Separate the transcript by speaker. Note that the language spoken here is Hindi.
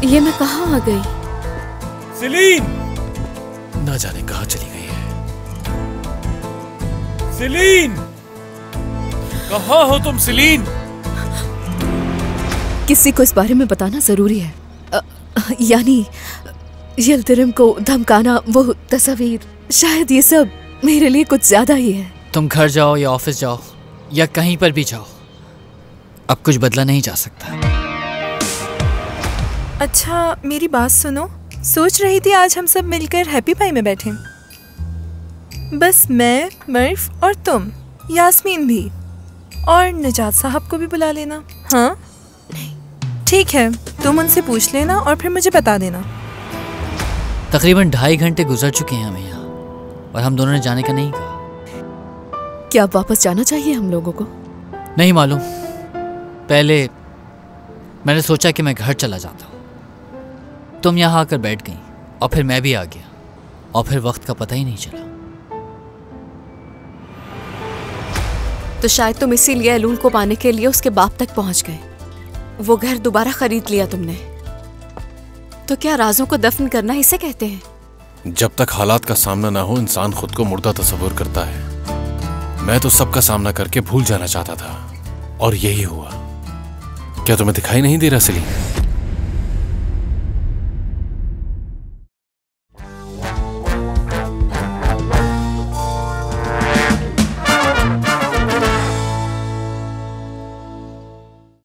Speaker 1: ये मैं कहाँ आ गई?
Speaker 2: सेलीन! ना जाने कहाँ चली गई है। सेलीन! कहाँ हो तुम सेलीन?
Speaker 1: किसी को इस बारे में बताना जरूरी है। यानी यिल्दिरिम को धमकाना, वो तस्वीर, शायद ये सब मेरे लिए कुछ ज्यादा ही है।
Speaker 3: तुम घर जाओ या ऑफिस जाओ या कहीं पर भी जाओ, अब कुछ बदला नहीं जा सकता।
Speaker 4: अच्छा मेरी बात सुनो, सोच रही थी आज हम सब मिलकर हैप्पी पाई में बैठें। बस मैं, मर्फ और तुम, यास्मीन भी, और निजात साहब को भी बुला लेना। हाँ ठीक है, तुम उनसे पूछ लेना और फिर मुझे बता देना।
Speaker 3: तकरीबन 2.5 घंटे गुजर चुके हैं हमें यहाँ, और हम दोनों ने जाने का नहीं कहा।
Speaker 1: क्या अब वापस जाना चाहिए हम लोगों को?
Speaker 3: नहीं मालूम, पहले मैंने सोचा कि मैं घर चला जाता हूँ, तुम यहाँ आकर बैठ गई और फिर मैं भी आ गया, और फिर वक्त का पता ही नहीं चला।
Speaker 1: तो शायद तुम इसीलिए एलून को पाने के लिए उसके बाप तक पहुंच गए। वो घर दोबारा खरीद लिया तुमने। तो क्या राजों को दफन करना इसे कहते हैं?
Speaker 2: जब तक हालात का सामना ना हो, इंसान खुद को मुर्दा तस्वुर करता है। मैं तो सबका सामना करके भूल जाना चाहता था, और यही हुआ। क्या तुम्हें दिखाई नहीं दे रहा सेलीन?